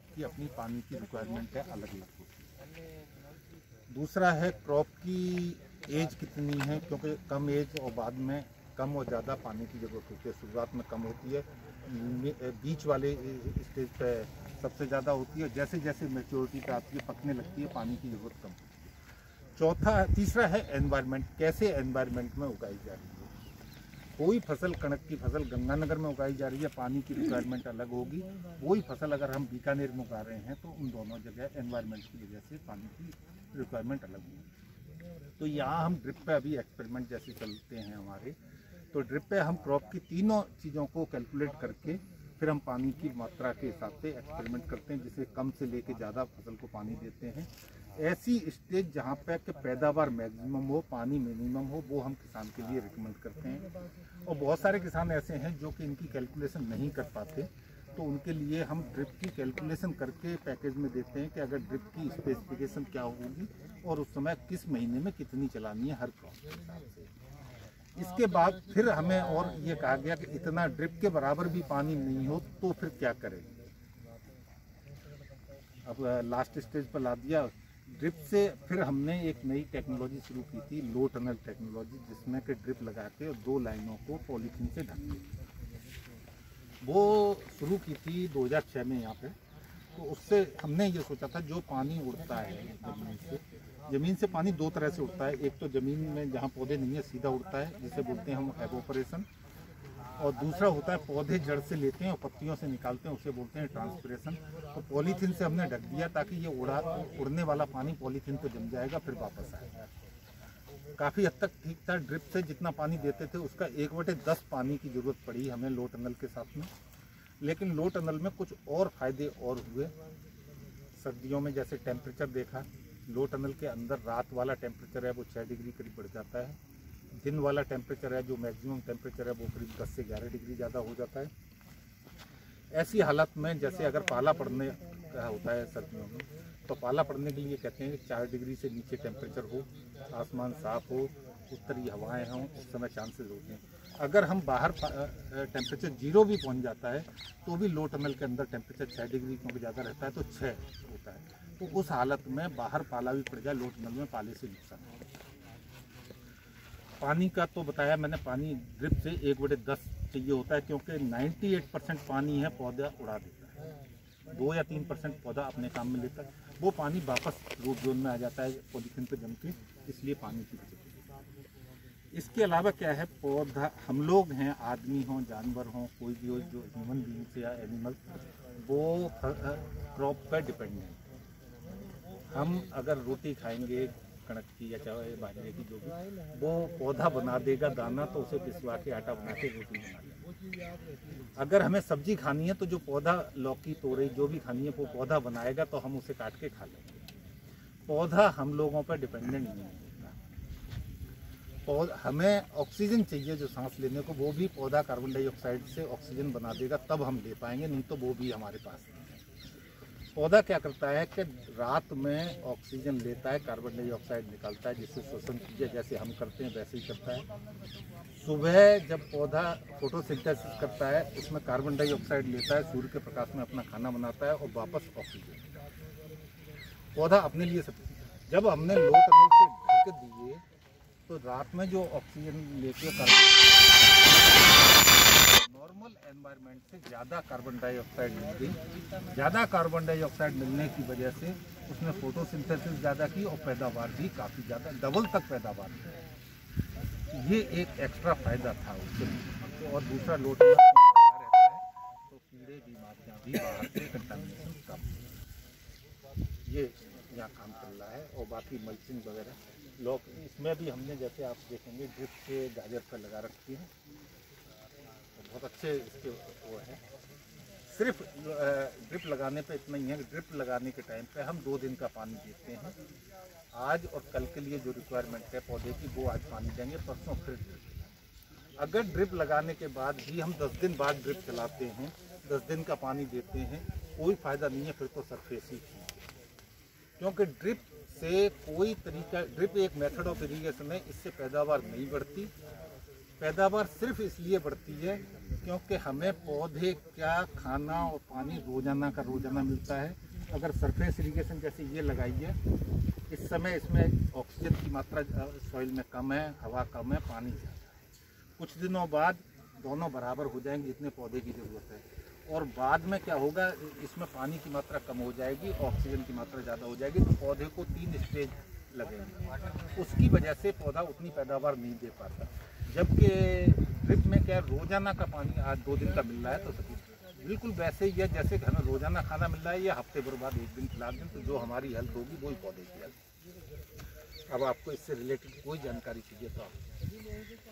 Crop की अपनी पानी की रिक्वायरमेंट है, अलग अलग होती है। दूसरा है क्रॉप की एज कितनी है, क्योंकि कम एज और बाद में कम और ज़्यादा पानी की ज़रूरत होती है। शुरुआत में कम होती है, बीच वाले स्टेज पे सबसे ज़्यादा होती है। जैसे जैसे मैच्योरिटी पे आती है, पकने लगती है, पानी की ज़रूरत कम होती है। तीसरा है एनवायरनमेंट, कैसे एनवायरनमेंट में उगाई जा रही है। कोई फसल, कणक की फसल गंगानगर में उगाई जा रही है, पानी की रिक्वायरमेंट अलग होगी। वही फसल अगर हम बीकानेर में उगा रहे हैं तो उन दोनों जगह एनवायरनमेंट की वजह से पानी की रिक्वायरमेंट अलग होगी। तो यहाँ हम ड्रिप पे अभी एक्सपेरिमेंट जैसे चलते हैं हमारे, तो ड्रिप पे हम क्रॉप की तीनों चीज़ों को कैलकुलेट करके फिर हम पानी की मात्रा के हिसाब से एक्सपेरिमेंट करते हैं, जिसे कम से लेके ज़्यादा फसल को पानी देते हैं। ऐसी स्टेज जहाँ पे कि पैदावार मैक्सिमम हो, पानी मिनिमम हो, वो हम किसान के लिए रिकमेंड करते हैं। और बहुत सारे किसान ऐसे हैं जो कि इनकी कैलकुलेशन नहीं कर पाते, तो उनके लिए हम ड्रिप की कैलकुलेशन करके पैकेज में देते हैं कि अगर ड्रिप की स्पेसिफिकेशन क्या होगी और उस समय किस महीने में कितनी चलानी है हर क्रॉप के हिसाब से। इसके बाद फिर हमें और ये कहा गया कि इतना ड्रिप के बराबर भी पानी नहीं हो तो फिर क्या करें। अब लास्ट स्टेज पर ला दिया ड्रिप से। फिर हमने एक नई टेक्नोलॉजी शुरू की थी, लो टनल टेक्नोलॉजी, जिसमें कि ड्रिप लगा के और 2 लाइनों को पॉलीथीन से ढक के, वो शुरू की थी 2006 में यहाँ पे। तो उससे हमने ये सोचा था जो पानी उड़ता है ज़मीन से पानी 2 तरह से उड़ता है। एक तो ज़मीन में जहाँ पौधे नहीं है सीधा उड़ता है, जिसे बोलते हैं हम एवोपरेशन, और दूसरा होता है पौधे जड़ से लेते हैं और पत्तियों से निकालते हैं, उसे बोलते हैं ट्रांसपिरेशन। तो पॉलीथीन से हमने ढक दिया ताकि ये उड़ने वाला पानी पॉलीथीन पे जम जाएगा, फिर वापस आएगा। काफ़ी हद तक ठीक था। ड्रिप से जितना पानी देते थे उसका 1/10 पानी की ज़रूरत पड़ी हमें लो टनल के साथ में। लेकिन लो टनल में कुछ और फ़ायदे और हुए। सर्दियों में जैसे टेम्परेचर देखा, लो टनल के अंदर रात वाला टेम्परेचर है वो 6 डिग्री करीब बढ़ जाता है। दिन वाला टेम्परेचर है जो मैक्सिमम टेम्परेचर है वो करीब 10 से 11 डिग्री ज़्यादा हो जाता है। ऐसी हालत में जैसे अगर पाला पड़ने का होता है सर्दियों में, तो पाला पड़ने के लिए कहते हैं कि 4 डिग्री से नीचे टेम्परेचर हो, आसमान साफ हो, उत्तरी हवाएं हों, उस समय चांसेस होते हैं। अगर हम बाहर टेम्परेचर 0 भी पहुंच जाता है तो भी लो टनल के अंदर टेम्परेचर 6 डिग्री क्योंकि ज़्यादा रहता है तो 6 होता है। तो उस हालत में बाहर पाला भी पड़ जाए, लो टनल में पाले से नुकसान होता है। पानी का तो बताया मैंने, पानी ड्रिप से 1/10 चाहिए होता है, क्योंकि 98% पानी है पौधा उड़ा देता है, 2 या 3% पौधा अपने काम में लेता है। वो पानी वापस रूट जोन में आ जाता है पॉलीथीन पे जम के, इसलिए पानी की बचत। इसके अलावा क्या है, पौधा, हम लोग हैं, आदमी हों, जानवर हों, कोई भी हो, जो ह्यूमन बींग्स या एनिमल, वो क्रॉप पर डिपेंडेंट है। हम अगर रोटी खाएंगे कणक की या चाहे बाजरे की, जो भी, वो पौधा बना देगा दाना, तो उसे पिसवा के आटा बना के रोटी बना देगा। अगर हमें सब्जी खानी है तो जो पौधा, लौकी, तोरई जो भी खानी है वो पौधा बनाएगा, तो हम उसे काट के खा लेंगे। पौधा हम लोगों पर डिपेंडेंट नहीं है। हमें ऑक्सीजन चाहिए जो सांस लेने को, वो भी पौधा कार्बन डाइऑक्साइड से ऑक्सीजन बना देगा, तब हम ले पाएंगे, नहीं तो वो भी हमारे पास नहीं है। पौधा क्या करता है कि रात में ऑक्सीजन लेता है, कार्बन डाइऑक्साइड निकालता है, जिससे श्वसन क्रिया जैसे हम करते हैं वैसे ही करता है। सुबह जब पौधा फोटोसिंथेसिस करता है, उसमें कार्बन डाइऑक्साइड लेता है, सूर्य के प्रकाश में अपना खाना बनाता है और वापस ऑक्सीजन। पौधा अपने लिए सब। जब हमने लो टनल से ढक दिए तो रात में जो ऑक्सीजन लेके नॉर्मल एनवायरनमेंट से ज़्यादा कार्बन डाइऑक्साइड मिल गई। ज़्यादा कार्बन डाइऑक्साइड मिलने की वजह से उसने फोटोसिंथेसिस ज़्यादा की और पैदावार भी काफ़ी ज़्यादा, डबल तक पैदावार की। ये एक एक्स्ट्रा फ़ायदा था उससे। और दूसरा लो टनल रहता है तो कीड़े, बीमारियाँ भी बाहर से कंटामिनेशन कम, ये यहाँ काम चल रहा है। और बाकी मल्चिंग वगैरह लोग, इसमें भी हमने, जैसे आप देखेंगे, ड्रिप से गाजर पर लगा रखी है, तो बहुत अच्छे इसके वो है। सिर्फ ड्रिप लगाने पे इतना ही है कि ड्रिप लगाने के टाइम पे हम 2 दिन का पानी देते हैं। आज और कल के लिए जो रिक्वायरमेंट है पौधे की, वो आज पानी देंगे, परसों फिर ड्रिप। अगर ड्रिप लगाने के बाद भी हम 10 दिन बाद ड्रिप चलाते हैं, 10 दिन का पानी देते हैं, कोई फ़ायदा नहीं है, फिर तो सरफेस ही ठीक है। क्योंकि ड्रिप से कोई तरीका, ड्रिप एक मेथड ऑफ इरिगेशन है, इससे पैदावार नहीं बढ़ती। पैदावार सिर्फ इसलिए बढ़ती है क्योंकि हमें पौधे क्या खाना और पानी रोजाना का रोजाना मिलता है। अगर सरफेस इरिगेशन जैसे ये लगाई है, इस समय इसमें ऑक्सीजन की मात्रा सॉइल में कम है, हवा कम है, पानी ज़्यादा है। कुछ दिनों बाद दोनों बराबर हो जाएंगे जितने पौधे की ज़रूरत है, और बाद में क्या होगा, इसमें पानी की मात्रा कम हो जाएगी, ऑक्सीजन की मात्रा ज़्यादा हो जाएगी, तो पौधे को 3 स्टेज लगेंगे। उसकी वजह से पौधा उतनी पैदावार नहीं दे पाता। जबकि ड्रिप में क्या रोजाना का पानी आज 2 दिन का मिल रहा है, तो सभी बिल्कुल वैसे ही है जैसे घर में रोजाना खाना मिल रहा है, या हफ्ते भर बाद 1 दिन खिला दें, तो जो हमारी हेल्थ होगी वही पौधे की हेल्थ। अब आपको इससे रिलेटेड कोई जानकारी चाहिए तो आप